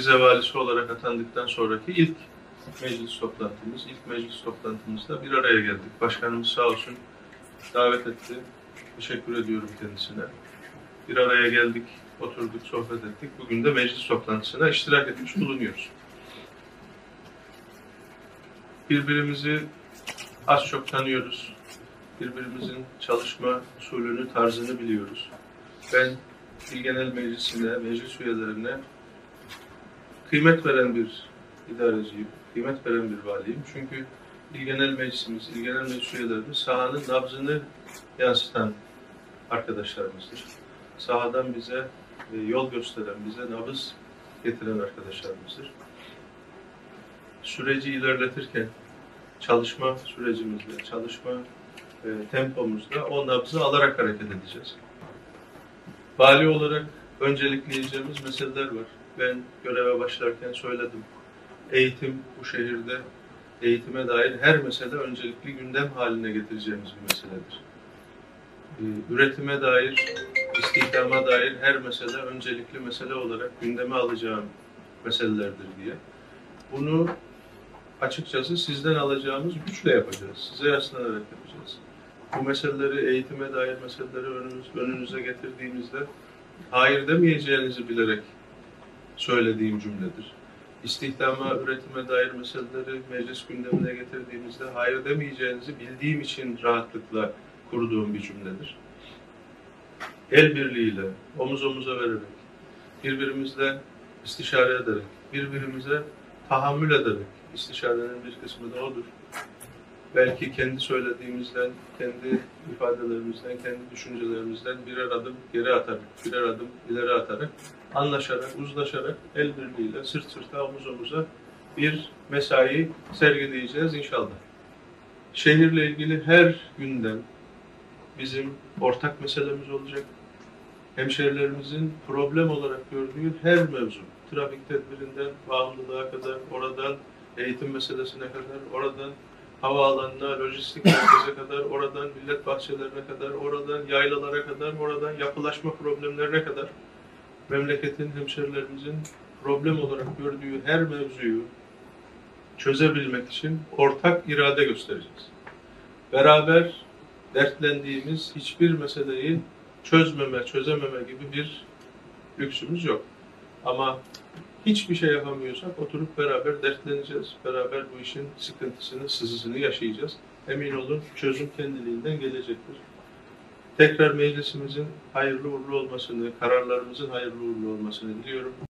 Rize Valisi olarak atandıktan sonraki ilk meclis toplantımız. İlk meclis toplantımızda bir araya geldik. Başkanımız sağ olsun davet etti. Teşekkür ediyorum kendisine. Bir araya geldik, oturduk, sohbet ettik. Bugün de meclis toplantısına iştirak etmiş bulunuyoruz. Birbirimizi az çok tanıyoruz. Birbirimizin çalışma usulünü, tarzını biliyoruz. Ben İl Genel Meclisi'ne, meclis üyelerine kıymet veren bir idareciyim, kıymet veren bir valiyim. Çünkü İl Genel Meclisimiz, İl Genel Meclis üyelerimiz sahanın nabzını yansıtan arkadaşlarımızdır. Sahadan bize yol gösteren, bize nabız getiren arkadaşlarımızdır. Süreci ilerletirken, çalışma sürecimizde, çalışma tempomuzda o nabzı alarak hareket edeceğiz. Vali olarak öncelikleyeceğimiz meseleler var. Ben göreve başlarken söyledim. Eğitim bu şehirde, eğitime dair her mesele öncelikli gündem haline getireceğimiz bir meseledir. Üretime dair, istihdama dair her mesele öncelikli mesele olarak gündeme alacağım meselelerdir diye. Bunu açıkçası sizden alacağımız güçle yapacağız. Size yaslanarak yapacağız. Bu meseleleri, eğitime dair meseleleri önünüze getirdiğimizde hayır demeyeceğinizi bilerek söylediğim cümledir. İstihdama, üretime dair meseleleri meclis gündemine getirdiğimizde hayır demeyeceğinizi bildiğim için rahatlıkla kurduğum bir cümledir. El birliğiyle, omuz omuza vererek, birbirimizle istişare ederek, birbirimize tahammül ederek, istişarenin bir kısmı da odur. Belki kendi söylediğimizden, kendi ifadelerimizden, kendi düşüncelerimizden birer adım geri atarak, birer adım ileri atarak, anlaşarak, uzlaşarak, el birliğiyle, sırt sırta, omuz omuza bir mesai sergileyeceğiz inşallah. Şehirle ilgili her gündem bizim ortak meselemiz olacak. Hemşehrilerimizin problem olarak gördüğü her mevzu, trafik tedbirinden bağımlılığa kadar, oradan eğitim meselesine kadar, oradan havaalanına, lojistik merkeze kadar, oradan millet bahçelerine kadar, oradan yaylalara kadar, oradan yapılaşma problemlerine kadar memleketin, hemşehrilerimizin problem olarak gördüğü her mevzuyu çözebilmek için ortak irade göstereceğiz. Beraber dertlendiğimiz hiçbir meseleyi çözememe gibi bir lüksümüz yok. Ama hiçbir şey yapamıyorsak oturup beraber dertleneceğiz. Beraber bu işin sıkıntısını, sızısını yaşayacağız. Emin olun çözüm kendiliğinden gelecektir. Tekrar meclisimizin hayırlı uğurlu olmasını, kararlarımızın hayırlı uğurlu olmasını diliyorum.